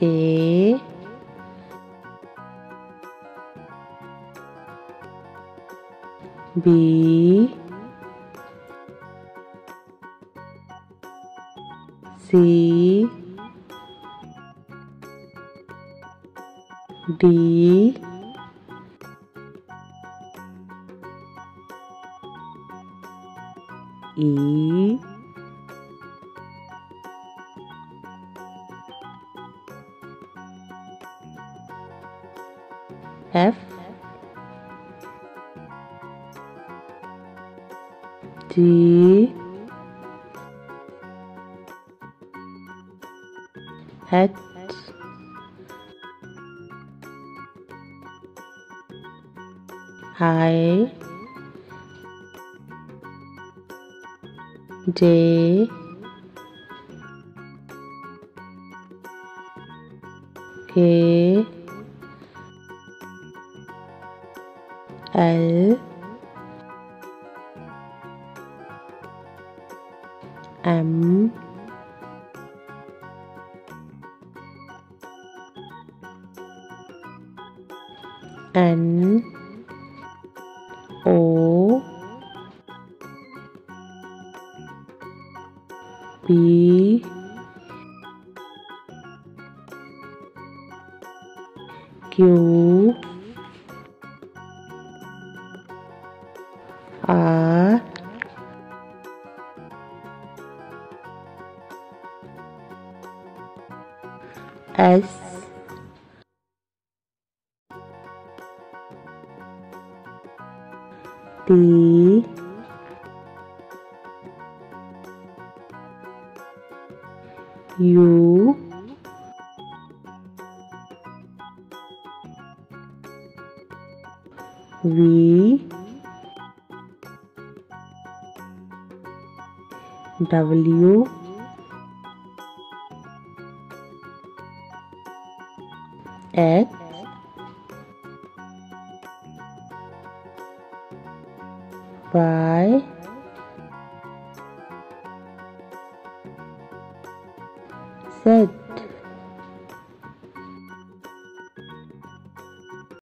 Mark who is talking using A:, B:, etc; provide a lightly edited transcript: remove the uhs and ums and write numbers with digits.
A: K B C D E F G H I J K L M N O P Q R S T U V W X Y Z